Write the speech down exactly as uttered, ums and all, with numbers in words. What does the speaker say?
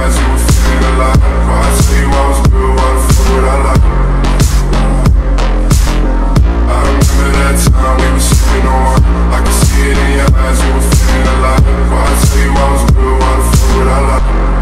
eyes, you were feeling alive. Why I tell you I was good, why the fuck would I lie? I remember that time we were sipping on wine. I could see it in your eyes, you were feeling alive. Why I tell you I was good, why the fuck would I lie?